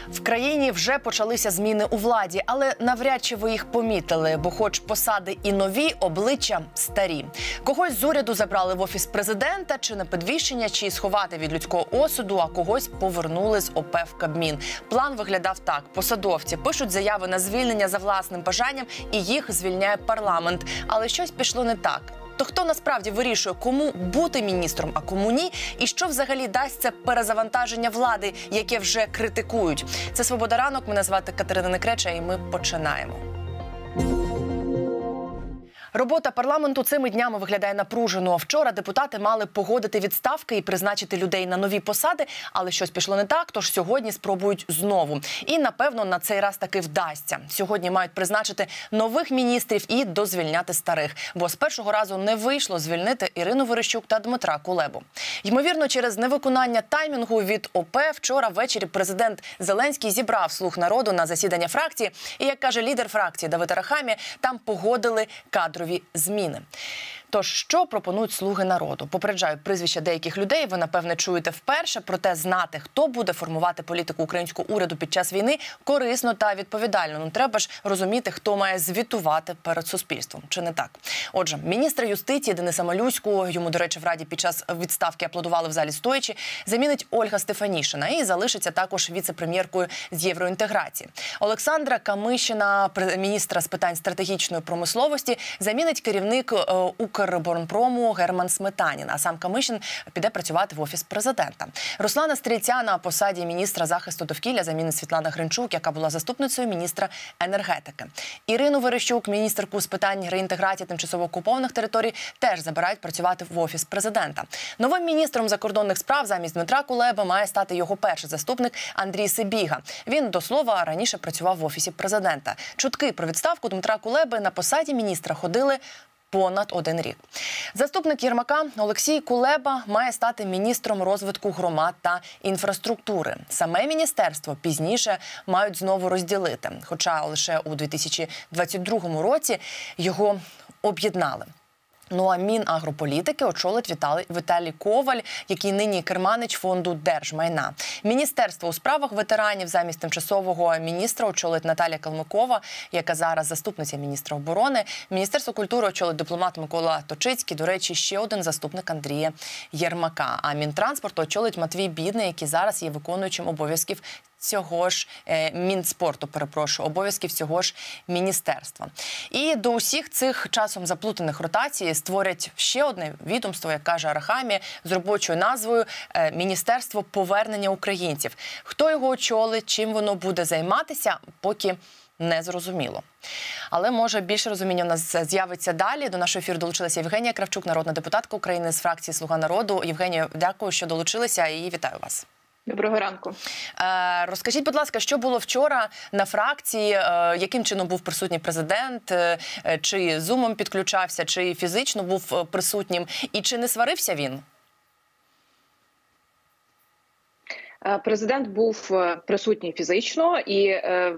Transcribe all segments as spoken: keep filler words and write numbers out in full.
В країні вже почалися зміни у владі, але навряд чи ви їх помітили, бо хоч посади і нові, обличчя старі. Когось з уряду забрали в Офіс президента, чи на підвищення, чи сховати від людського осуду, а когось повернули з ОП в Кабмін. План виглядав так. Посадовці пишуть заяви на звільнення за власним бажанням, і їх звільняє парламент. Але щось пішло не так. То хто насправді вирішує, кому бути міністром, а кому ні? І що взагалі дасть це перезавантаження влади, яке вже критикують? Це «Свобода ранок», мене звати Катерина Некреча, і ми починаємо. Робота парламенту цими днями виглядає напружено. Вчора депутати мали погодити відставки і призначити людей на нові посади, але щось пішло не так, тож сьогодні спробують знову. І, напевно, на цей раз таки вдасться. Сьогодні мають призначити нових міністрів і дозвільняти старих, бо з першого разу не вийшло звільнити Ірину Верещук та Дмитра Кулебу. Ймовірно, через невиконання таймінгу від ОП вчора ввечері президент Зеленський зібрав «Слуг народу» на засідання фракції. І, як каже лідер фракції Давид Арахамія, там погодили кадрові зміни. Тож, що пропонують «Слуги народу»? Попереджають прізвища деяких людей, ви, напевне, чуєте вперше, проте знати, хто буде формувати політику українського уряду під час війни, корисно та відповідально. Ну, треба ж розуміти, хто має звітувати перед суспільством. Чи не так? Отже, міністра юстиції Дениса Малюську, йому, до речі, в Раді під час відставки аплодували в залі стоячи, замінить Ольга Стефанішина і залишиться також віце-прем'єркою з євроінтеграції. Олександра Камишина, міністра з питань стратегічної промисловості, замінить керівник Укрборонпрому Герман Сметанін, а сам Камишин піде працювати в Офіс президента. Руслана Стрільця на посаді міністра захисту довкілля замінить Світлана Гринчук, яка була заступницею міністра енергетики. Ірину Верещук, міністерку з питань реінтеграції тимчасово окупованих територій, теж забирають працювати в Офіс президента. Новим міністром закордонних справ замість Дмитра Кулеби має стати його перший заступник Андрій Сибіга. Він, до слова, раніше працював в Офісі президента. Чутки про відставку Дмитра Кулеби на посаді міністра ходили понад один рік. Заступник Єрмака Олексій Кулеба має стати міністром розвитку громад та інфраструктури. Саме міністерство пізніше мають знову розділити, хоча лише у дві тисячі двадцять другому році його об'єднали. Ну а Мінагрополітики очолить Віталій, Віталій Коваль, який нині керманич фонду держмайна. Міністерство у справах ветеранів замість тимчасового міністра очолить Наталія Калмикова, яка зараз заступниця міністра оборони. Міністерство культури очолить дипломат Микола Точицький, до речі, ще один заступник Андрія Єрмака. А Мінтранспорту очолить Матвій Бідний, який зараз є виконуючим обов'язків цього ж е, Мінспорту, перепрошую, обов'язків цього ж міністерства. І до усіх цих часом заплутаних ротацій створять ще одне відомство, як каже Арахамія, з робочою назвою е, «Міністерство повернення українців». Хто його очолить, чим воно буде займатися, поки не зрозуміло. Але, може, більше розуміння у нас з'явиться далі. До нашого ефіру долучилася Євгенія Кравчук, народна депутатка України з фракції «Слуга народу». Євгенія, дякую, що долучилися, і вітаю вас. Доброго ранку. Е, розкажіть, будь ласка, що було вчора на фракції, е, яким чином був присутній президент, е, чи зумом підключався, чи фізично був присутнім, і чи не сварився він? Президент був присутній фізично і е,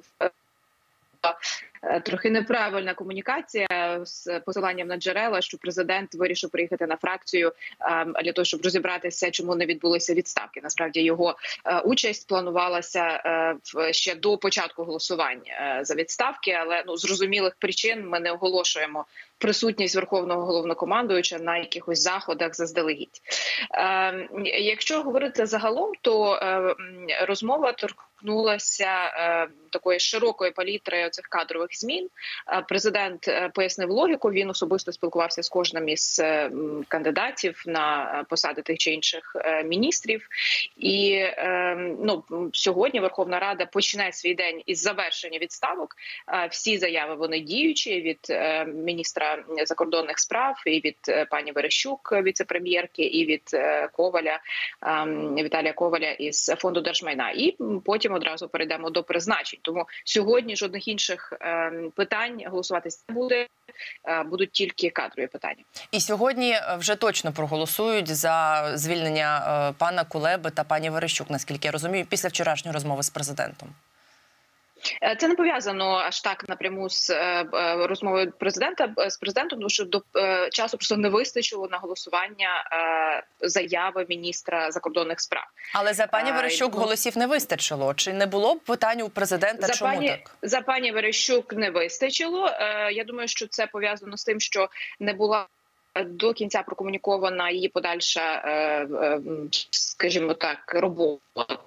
трохи неправильна комунікація з посиланням на джерела, що президент вирішив приїхати на фракцію для того, щоб розібратися, чому не відбулися відставки. Насправді його участь планувалася ще до початку голосування за відставки, але ну, з зрозумілих причин ми не оголошуємо присутність Верховного Головнокомандуюча на якихось заходах заздалегідь. Е, якщо говорити загалом, то е, розмова торкнулася е, такої широкої палітри цих кадрових змін. Е, президент е, пояснив логіку, він особисто спілкувався з кожним із е, кандидатів на посади тих чи інших е, міністрів. І е, ну, сьогодні Верховна Рада почне свій день із завершення відставок. Е, всі заяви вони діючі від е, міністра закордонних справ, і від пані Верещук, віце-прем'єрки, і від Коваля, Віталія Коваля із фонду держмайна. І потім одразу перейдемо до призначень. Тому сьогодні жодних інших питань голосувати не буде, будуть тільки кадрові питання. І сьогодні вже точно проголосують за звільнення пана Кулеби та пані Верещук, наскільки я розумію, після вчорашньої розмови з президентом. Це не пов'язано аж так напряму з розмовою президента з президентом, тому що до часу просто не вистачило на голосування заяви міністра закордонних справ. Але за пані Верещук ну, голосів не вистачило. Чи не було б питань у президента? За чому пані, так? За пані Верещук не вистачило. Я думаю, що це пов'язано з тим, що не була до кінця прокомунікована її подальша, скажімо так, робота.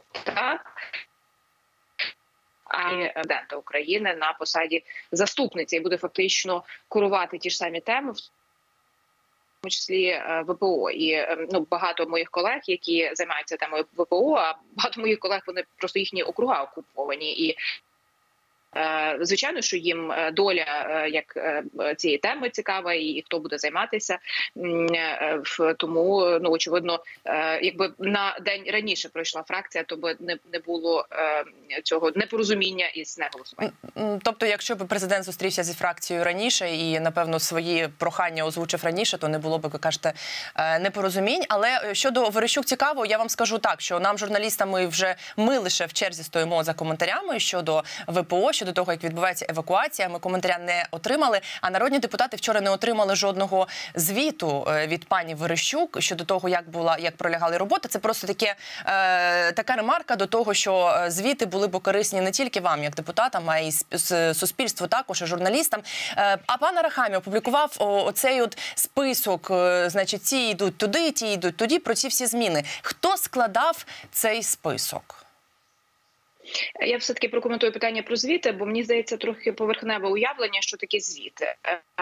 А президента України на посаді заступниці і буде фактично курувати ті ж самі теми, в тому числі ВПО. І ну, багато моїх колег, які займаються темою ВПО, а багато моїх колег, вони просто їхні округа окуповані. І звичайно, що їм доля як цієї теми цікава, і хто буде займатися. Тому, ну, очевидно, якби на день раніше пройшла фракція, то би не, не було цього непорозуміння із неголосуванням. Тобто, якщо б президент зустрівся зі фракцією раніше і, напевно, свої прохання озвучив раніше, то не було б, як ви кажете, непорозумінь. Але щодо Верещук цікаво, я вам скажу так, що нам, журналістам, ми вже ми лише в черзі стоїмо за коментарями щодо ВПО, щодо того, як відбувається евакуація. Ми коментаря не отримали, а народні депутати вчора не отримали жодного звіту від пані Верещук щодо того, як була, як пролягали роботи. Це просто таке, е, така ремарка до того, що звіти були б корисні не тільки вам, як депутатам, а й суспільству також, і журналістам. Е, а пан Арахамія опублікував оцей от список, е, значить, ці йдуть туди, ті йдуть туди, про ці всі зміни. Хто складав цей список? Я все-таки прокоментую питання про звіти, бо мені здається трохи поверхневе уявлення, що таке звіти.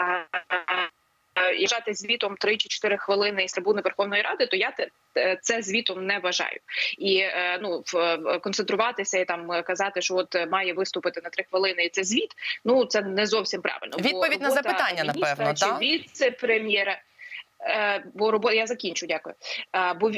Вважати звітом три чи чотири хвилини із трибуни Верховної Ради, то я це звітом не вважаю. І ну, концентруватися і там казати, що от має виступити на три хвилини і це звіт, ну це не зовсім правильно. Відповідь на запитання, напевно, так? Чи віце-прем'єра, бо робота, я закінчу, дякую. Бо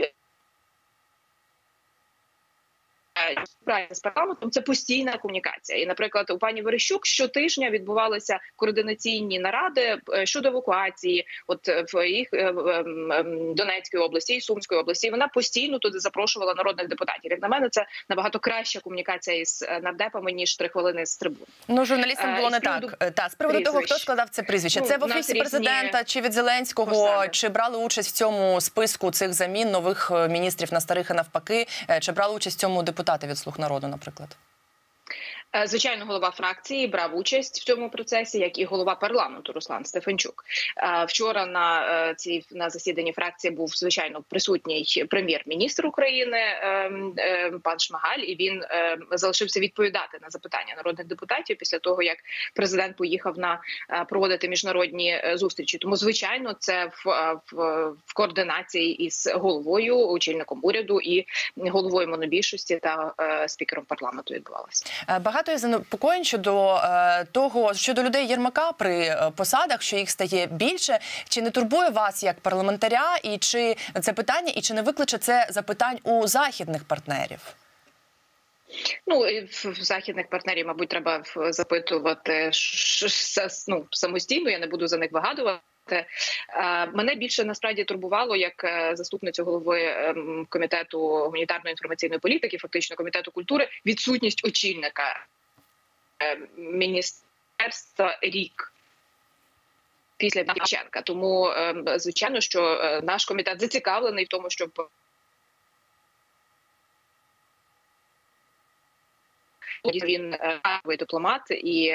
з парламентом це постійна комунікація. І, наприклад, у пані Верещук щотижня відбувалися координаційні наради щодо евакуації, от в їх Донецькій області і Сумської області. Вона постійно туди запрошувала народних депутатів. Як на мене, це набагато краща комунікація із нардепами, ніж три хвилини з трибун. Ну, журналістам було не так. Та, з приводу того, хто складав це прізвище. Ну, це в Офісі президента, чи від Зеленського, посади. Чи брали участь в цьому списку цих замін нових міністрів на старих і навпаки, чи брали участь в цьому депутати від «Слуг народу», наприклад? Звичайно, голова фракції брав участь в цьому процесі, як і голова парламенту Руслан Стефанчук. Вчора на цій на засіданні фракції був, звичайно, присутній прем'єр-міністр України пан Шмигаль, і він залишився відповідати на запитання народних депутатів після того, як президент поїхав на проводити міжнародні зустрічі. Тому, звичайно, це в, в, в координації із головою, очільником уряду і головою монобільшості та спікером парламенту відбувалося. Багато є занепокоєнь щодо е, того, щодо людей Єрмака при е, посадах, що їх стає більше. Чи не турбує вас як парламентаря, і чи це питання, і чи не викличе це запитань у західних партнерів? Ну, в західних партнерів, мабуть, треба запитувати ну, самостійно, я не буду за них вигадувати. Мене більше насправді турбувало як заступницю голови комітету гуманітарної інформаційної політики, фактично комітету культури, відсутність очільника міністерства рік після Дівченка. Тому, звичайно, що наш комітет зацікавлений в тому, щоб він дипломат і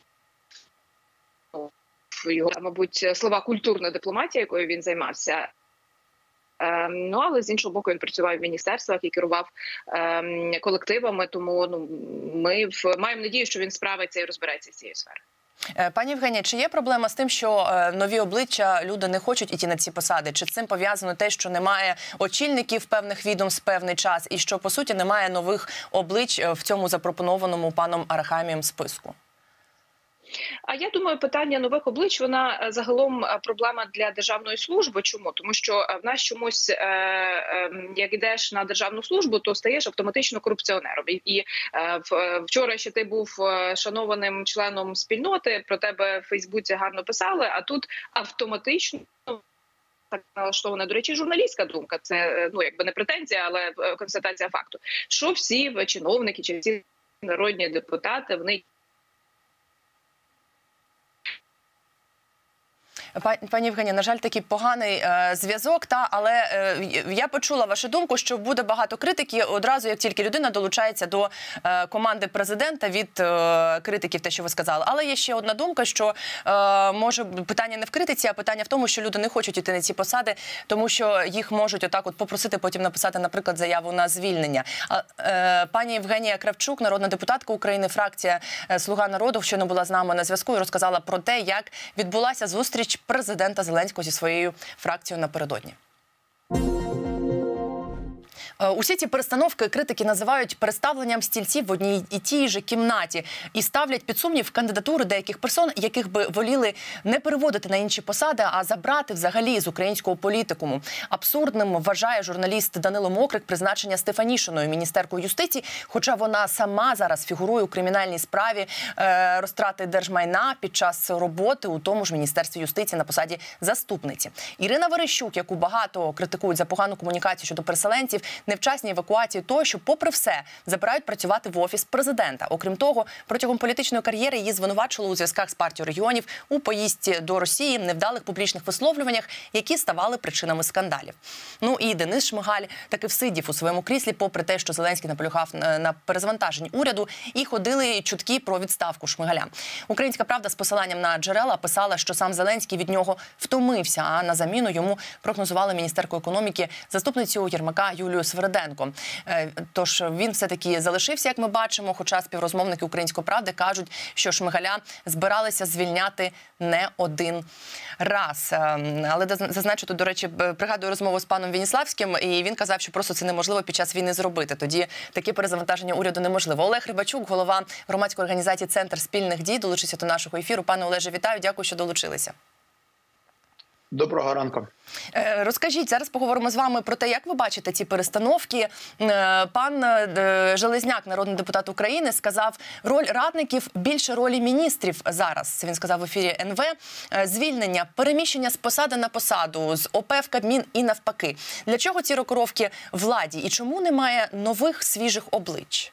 його, мабуть, слова культурна дипломатія, якою він займався. Ну, але з іншого боку, він працював в міністерствах і керував колективами, тому ну, ми маємо надію, що він справиться і розбереться з цією сферою. Пані Євгенія, чи є проблема з тим, що нові обличчя, люди не хочуть іти на ці посади? Чи з цим пов'язано те, що немає очільників певних відомств певний час і що, по суті, немає нових облич в цьому запропонованому паном Арахамієм списку? А я думаю, питання нових облич, вона загалом проблема для державної служби. Чому? Тому що в нас чомусь, як йдеш на державну службу, то стаєш автоматично корупціонером. І вчора ще ти був шанованим членом спільноти, про тебе в Фейсбуці гарно писали, а тут автоматично так налаштована, до речі, журналістська думка. Це, ну, якби не претензія, але констатація факту. Що всі чиновники чи всі народні депутати, вони Пані Євгенія, на жаль, такий поганий е, зв'язок, та, але е, я почула вашу думку, що буде багато критики одразу, як тільки людина долучається до е, команди президента від е, критиків, те, що ви сказали. Але є ще одна думка, що е, може питання не в критиці, а питання в тому, що люди не хочуть йти на ці посади, тому що їх можуть отак от попросити потім написати, наприклад, заяву на звільнення. А, е, пані Євгенія Кравчук, народна депутатка України, фракція «Слуга народу», щойно була з нами на зв'язку і розказала про те, як відбулася зустріч президента Зеленського зі своєю фракцією напередодні. Усі ці перестановки критики називають переставленням стільців в одній і тій же кімнаті і ставлять під сумнів кандидатури деяких персон, яких би воліли не переводити на інші посади, а забрати взагалі з українського політикуму. Абсурдним вважає журналіст Данило Мокрик призначення Стефанішиною міністеркою юстиції, хоча вона сама зараз фігурує у кримінальній справі е, розтрати держмайна під час роботи у тому ж Міністерстві юстиції на посаді заступниці. Ірина Верещук, яку багато критикують за погану комунікацію щодо переселенців, невчасні евакуації тощо, попри все, забирають працювати в Офіс президента. Окрім того, протягом політичної кар'єри її звинувачували у зв'язках з партією регіонів, у поїздці до Росії, невдалих публічних висловлюваннях, які ставали причинами скандалів. Ну і Денис Шмигаль таки всидів у своєму кріслі, попри те, що Зеленський наполягав на перезвантаженні уряду, і ходили чутки про відставку Шмигаля. Українська правда з посиланням на джерела писала, що сам Зеленський від нього втомився, а на заміну йому прогнозували міністерку економіки заступницю Єрмака Юлію Сверденко. Тож він все-таки залишився, як ми бачимо, хоча співрозмовники «Української правди» кажуть, що Шмигаля збиралися звільняти не один раз. Але зазначу тут, до речі, пригадую розмову з паном Веніславським, і він казав, що просто це неможливо під час війни зробити. Тоді таке перезавантаження уряду неможливо. Олег Рибачук, голова громадської організації «Центр спільних дій», долучився до нашого ефіру. Пане Олеже, вітаю, дякую, що долучилися. Доброго ранку. Розкажіть, зараз поговоримо з вами про те, як ви бачите ці перестановки. Пан Железняк, народний депутат України, сказав, роль радників більше ролі міністрів зараз. Це він сказав в ефірі ен ве. Звільнення, переміщення з посади на посаду, з о пе в Кабмін і навпаки. Для чого ці рокировки владі і чому немає нових свіжих облич?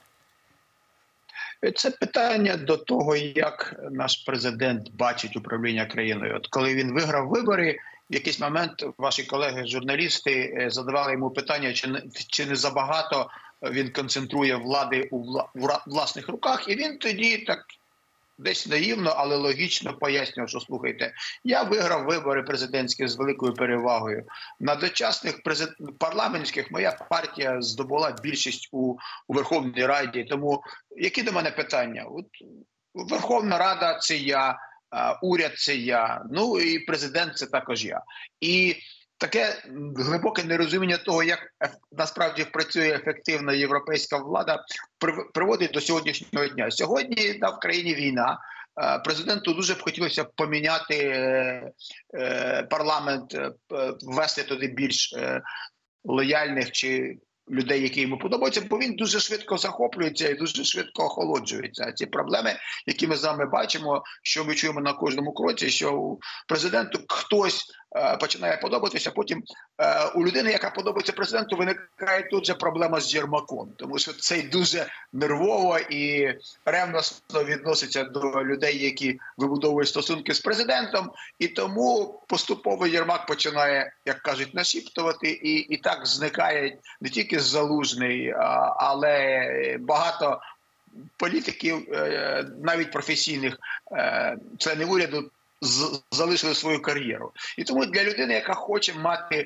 Це питання до того, як наш президент бачить управління країною. От коли він виграв вибори, в якийсь момент ваші колеги-журналісти задавали йому питання, чи не, чи не забагато він концентрує влади у вла, в власних руках. І він тоді так десь наївно, але логічно пояснював, що, слухайте, я виграв вибори президентські з великою перевагою. На дочасних презид... парламентських моя партія здобула більшість у, у Верховній Раді. Тому які до мене питання? От Верховна Рада – це я, уряд – це я, ну і президент – це також я. І таке глибоке нерозуміння того, як насправді працює ефективна європейська влада, приводить до сьогоднішнього дня. Сьогодні в країні війна. Президенту дуже б хотілося поміняти парламент, ввести туди більш лояльних чи людей, які йому подобаються, бо він дуже швидко захоплюється і дуже швидко охолоджується. Ці проблеми, які ми з вами бачимо, що ми чуємо на кожному кроці, що президенту хтось е, починає подобатися, потім е, у людини, яка подобається президенту, виникає тут же проблема з Єрмаком, тому що це дуже нервово і ревностно відноситься до людей, які вибудовують стосунки з президентом, і тому поступово Єрмак починає, як кажуть, нашіптувати, і, і так зникає не тільки Залужний, але багато політиків, навіть професійних членів уряду, залишили свою кар'єру. І тому для людини, яка хоче мати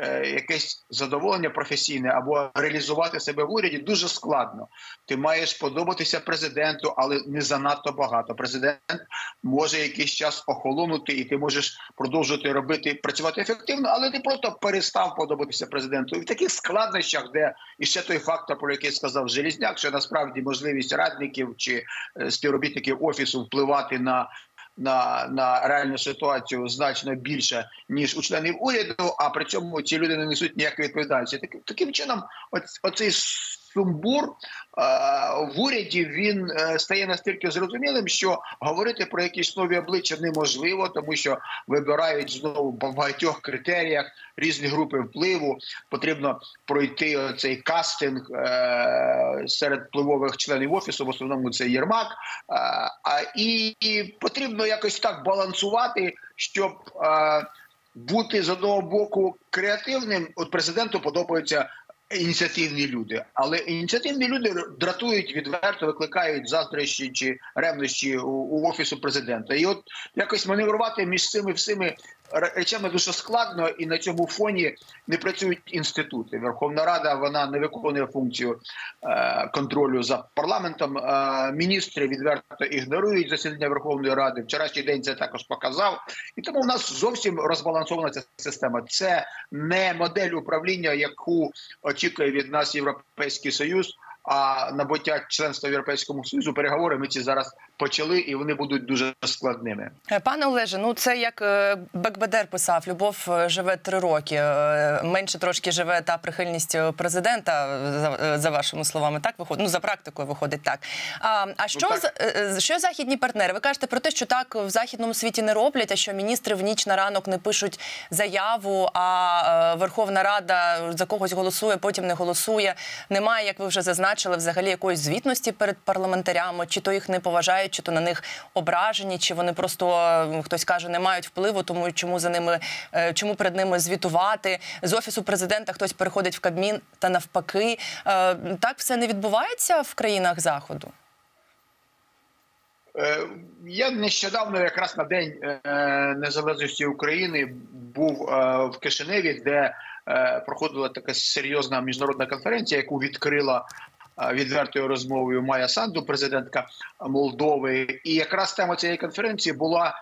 якесь задоволення професійне або реалізувати себе в уряді, дуже складно. Ти маєш подобатися президенту, але не занадто багато. Президент може якийсь час охолонути, і ти можеш продовжувати робити, працювати ефективно, але ти просто перестав подобатися президенту. І в таких складнощах, де і ще той фактор, про який сказав Железняк, що насправді можливість радників чи співробітників Офісу впливати на На, на реальну ситуацію значно більше, ніж у членів уряду, а при цьому ці люди не несуть ніякої відповідальності. Так, таким чином, оцей сумбур в уряді, він стає настільки зрозумілим, що говорити про якісь нові обличчя неможливо, тому що вибирають знову по багатьох критеріях різні групи впливу. Потрібно пройти цей кастинг серед впливових членів Офісу, в основному це Єрмак. І потрібно якось так балансувати, щоб бути з одного боку креативним. От президенту подобаються ініціативні люди, але ініціативні люди дратують відверто, викликають заздрощі чи ревнощі у, у Офісу президента. І от якось маневрувати між цими всіми речами дуже складно, і на цьому фоні не працюють інститути. Верховна Рада, вона не виконує функцію е, контролю за парламентом. Е, міністри відверто ігнорують засідання Верховної Ради. Вчорашній день це також показав. І тому в нас зовсім розбалансована ця система. Це не модель управління, яку очікує від нас Європейський Союз. А набуття членства в Європейському Союзу, переговори ми ці зараз почали, і вони будуть дуже складними. Пане Олеже, ну це як Бекбедер писав, любов живе три роки. Менше трошки живе та прихильність президента, за, за вашими словами, так виходить? Ну, за практикою виходить так. А, а що, ну, так. що західні партнери? Ви кажете про те, що так в західному світі не роблять, а що міністри в ніч на ранок не пишуть заяву, а Верховна Рада за когось голосує, потім не голосує. Немає, як ви вже зазначили, взагалі якоїсь звітності перед парламентарями, чи то їх не поважають, чи то на них ображені, чи вони просто, хтось каже, не мають впливу, тому чому за ними, чому перед ними звітувати. З Офісу президента хтось переходить в Кабмін та навпаки. Так все не відбувається в країнах Заходу? Я нещодавно, якраз на День Незалежності України, був в Кишиневі, де проходила така серйозна міжнародна конференція, яку відкрила відвертою розмовою Майя Санду, президентка Молдови. І якраз тема цієї конференції була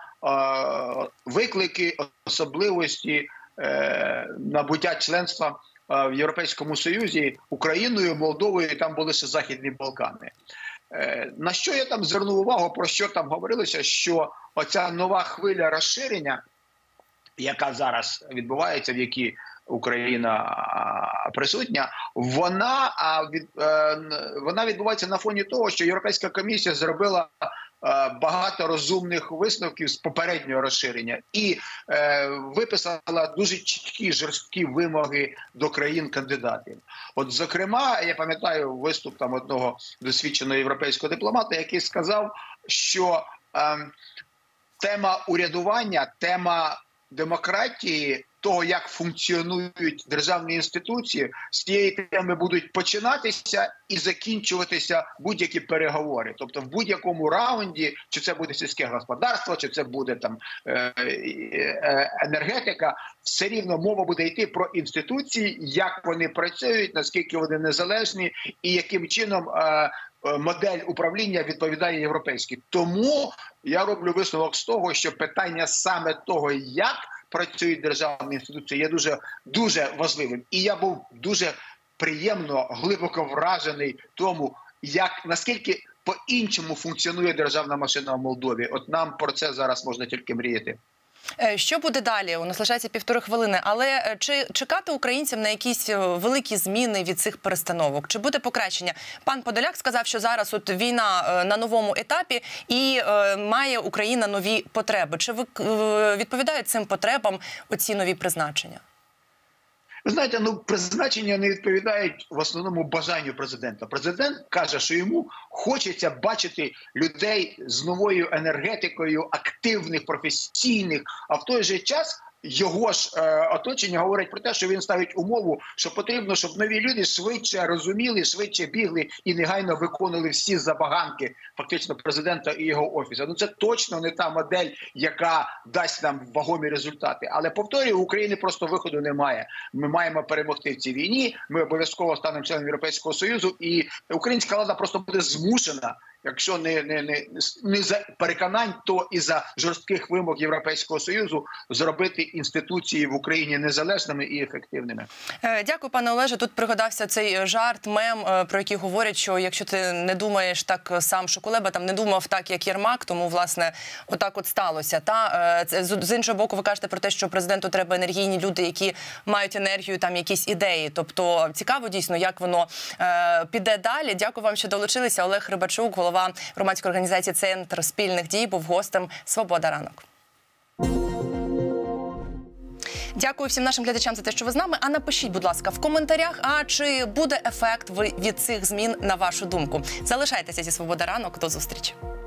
виклики, особливості набуття членства в Європейському Союзі Україною, Молдовою, і там були ще Західні Балкани. На що я там звернув увагу, про що там говорилося, що оця нова хвиля розширення, яка зараз відбувається, в якій Україна присутня, вона, вона відбувається на фоні того, що Європейська комісія зробила багато розумних висновків з попереднього розширення і е, виписала дуже чіткі, жорсткі вимоги до країн-кандидатів. От, зокрема, я пам'ятаю виступ там одного досвідченого європейського дипломата, який сказав, що е, тема урядування, тема демократії, того, як функціонують державні інституції, з цієї теми будуть починатися і закінчуватися будь-які переговори. Тобто в будь-якому раунді, чи це буде сільське господарство, чи це буде там енергетика, все рівно мова буде йти про інституції, як вони працюють, наскільки вони незалежні і яким чином модель управління відповідає європейській. Тому я роблю висновок з того, що питання саме того, як працюють державні інституції, є дуже, дуже важливим. І я був дуже приємно, глибоко вражений тому, як, наскільки по-іншому функціонує державна машина в Молдові. От нам про це зараз можна тільки мріяти. Що буде далі? У нас лишається півтори хвилини. Але чи чекати українцям на якісь великі зміни від цих перестановок? Чи буде покращення? Пан Подоляк сказав, що зараз от війна на новому етапі і е, має Україна нові потреби. Чи ви, е, відповідають цим потребам оці нові призначення? Ви знаєте, ну, призначення не відповідають в основному бажанню президента. Президент каже, що йому хочеться бачити людей з новою енергетикою, активних, професійних, а в той же час його ж е, оточення говорить про те, що він ставить умову, що потрібно, щоб нові люди швидше розуміли, швидше бігли і негайно виконували всі забаганки фактично президента і його офісу. Ну це точно не та модель, яка дасть нам вагомі результати. Але, повторюю, у України просто виходу немає. Ми маємо перемогти в цій війні, ми обов'язково станемо членом Європейського Союзу, і українська влада просто буде змушена якщо не, не, не, не за переконань, то і за жорстких вимог Європейського Союзу зробити інституції в Україні незалежними і ефективними. Дякую, пане Олеже. Тут пригадався цей жарт, мем, про який говорять, що якщо ти не думаєш так сам, що Кулеба там не думав так, як Єрмак, тому, власне, отак от сталося. Та з іншого боку, ви кажете про те, що президенту треба енергійні люди, які мають енергію, там якісь ідеї. Тобто цікаво дійсно, як воно е, піде далі. Дякую вам, що долучилися. Олег Рибачук, голова громадської організації «Центр спільних дій», був гостем «Свобода ранок». Дякую всім нашим глядачам за те, що ви з нами. А напишіть, будь ласка, в коментарях, а чи буде ефект від цих змін, на вашу думку. Залишайтеся зі «Свобода ранок». До зустрічі.